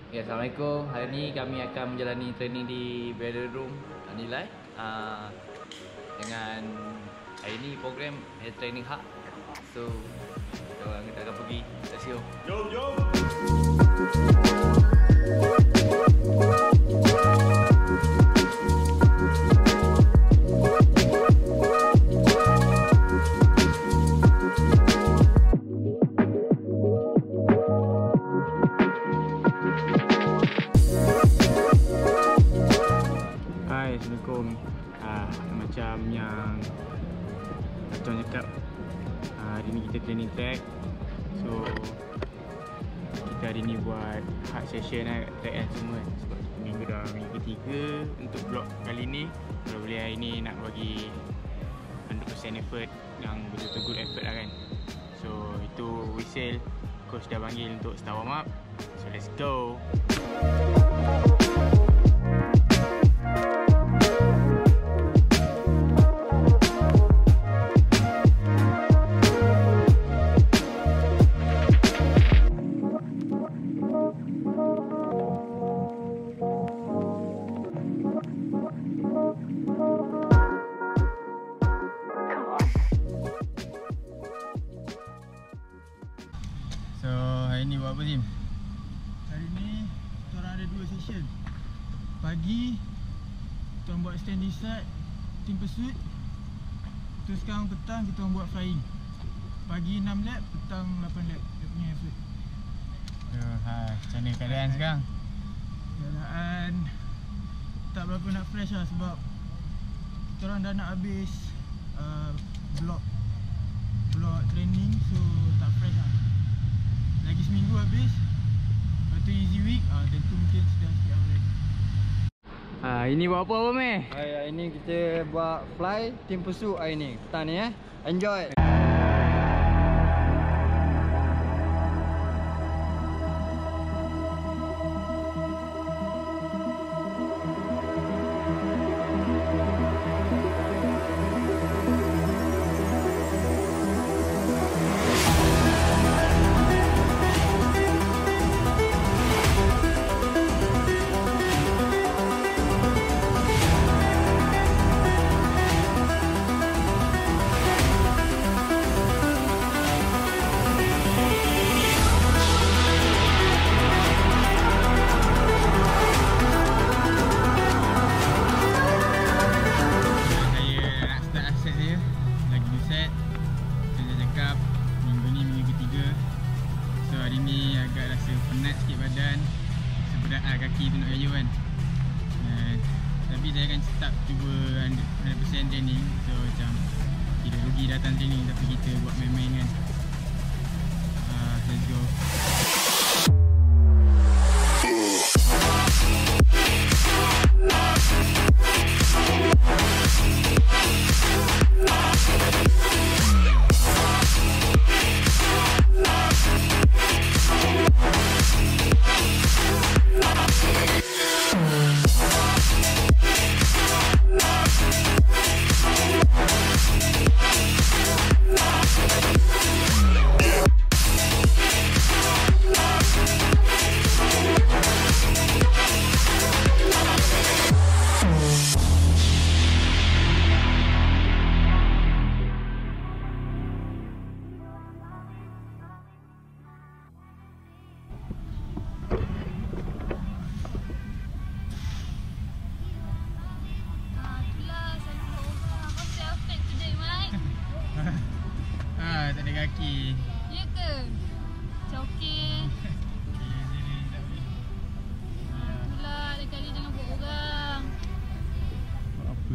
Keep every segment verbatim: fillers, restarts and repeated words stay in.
Ya, Assalamualaikum. Hari ini kami akan menjalani training di Velodrome Nilai uh, dengan hari ini program head training hub. So, kita akan pergi. Let's go. Jom, jom. Assalamualaikum. Ah, macam yang Acong cakap, ah, hari ni kita training track. So kita hari ni buat hard session lah kat track kan semua. Sebab minggu dah minggu ketiga untuk blok kali ni. Kalau boleh hari ni nak bagi one hundred percent effort, yang betul-betul good effort lah kan. So itu whistle coach dah panggil untuk start warm up. So let's go. So hari ni buat apa Zim? Hari ni kita orang ada dua session. Pagi kita orang buat standing start, team pursuit. Terus sekarang petang kita orang buat flying. Pagi enam lap, petang lapan lap. Dia punya effort. So, ha, macam mana keadaan sekarang? Keadaan tak berapa nak fresh lah sebab kita orang dah nak habis uh, blok blok training, so tak fresh lah. Lagi seminggu habis. Lepas tu easy week, ah, tentu mungkin sedang sikit awal. Ha, ini buat apa apa meh? Hai, hari ni kita buat fly team pursuit hari ni. Petang ni eh. Enjoy. Penat sikit badan, seberat lah kaki tu nak kayu kan. uh, Tapi saya akan start cuba one hundred percent training. So macam tidak rugi datang training tapi kita buat main-main kan. uh, Let's go. Ah, tak ada kaki. Ya ke? Macam okey. Itulah, lain kali jangan buat orang. Apa?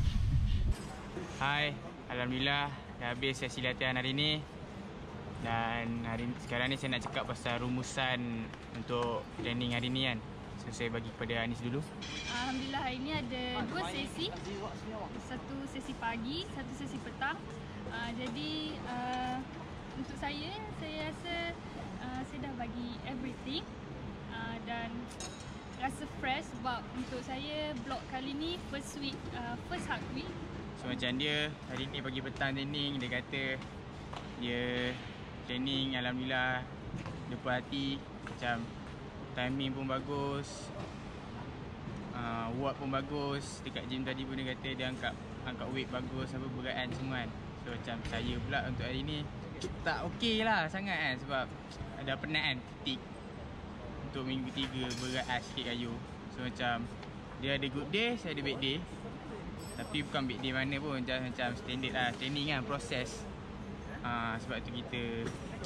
Hai, alhamdulillah dah habis sesi latihan hari ni. Dan hari sekarang ni saya nak cakap pasal rumusan untuk training hari ni kan. So saya bagi kepada Anis dulu. Alhamdulillah hari ni ada dua sesi. Satu sesi pagi, satu sesi petang. Uh, jadi uh, untuk saya, saya rasa uh, saya dah bagi everything uh, dan rasa fresh sebab untuk saya blok kali ni first week, uh, first hard week. So macam dia hari ni pagi petang training, dia kata dia training alhamdulillah dia puas hati, macam timing pun bagus, uh, work pun bagus. Dekat gym tadi pun dia kata dia angkat angkat weight bagus, apa beratan semua kan. So macam saya pula untuk hari ni tak okey lah sangat kan, sebab ada penat kan titik untuk minggu tiga berat sikit kayu. So macam dia ada good day, saya ada bad day. Tapi bukan bad day mana pun, just macam standard lah, training kan, proses. uh, Sebab tu kita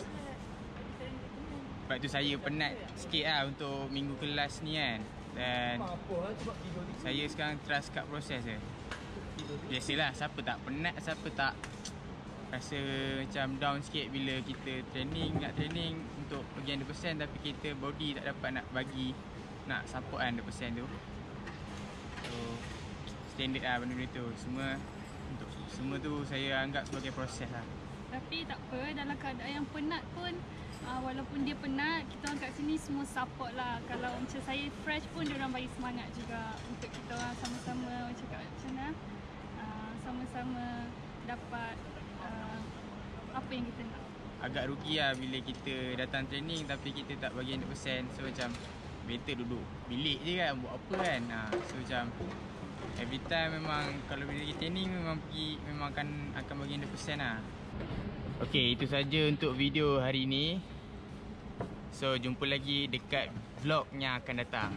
Sebab tu saya penat sikit lah untuk minggu kelas ni kan. Dan saya sekarang trust kat proses je. Biasalah, siapa tak penat, siapa tak rasa macam down sikit bila kita training, nak training untuk pergi one hundred percent tapi kita body tak dapat nak bagi, nak support one hundred percent tu. So standard lah benda-benda tu. Semua untuk semua tu saya anggap sebagai proses lah. Tapi tak apa, dalam keadaan yang penat pun, uh, walaupun dia penat, kita orang kat sini semua support lah. Kalau macam saya fresh pun, dia orang bagi semangat juga untuk kita orang sama-sama macam kat macam mana, uh, sama-sama dapat uh, apa yang kita nak. Agak rugi lah bila kita datang training tapi kita tak bagi one hundred percent. So macam better duduk bilik je kan, buat apa kan. ha, So macam every time memang kalau bila kita training memang pergi, memang akan akan bagi one hundred percent lah. Okay, itu saja untuk video hari ni. So jumpa lagi dekat vlog yang akan datang.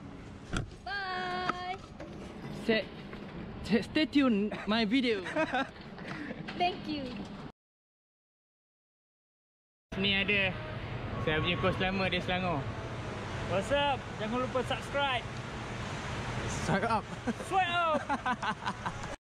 Bye. Stay, stay tune my video. Thank you. Ni ada saya punya coach lama dari Selangor. What's up? Jangan lupa subscribe. Suck up. Sweat up.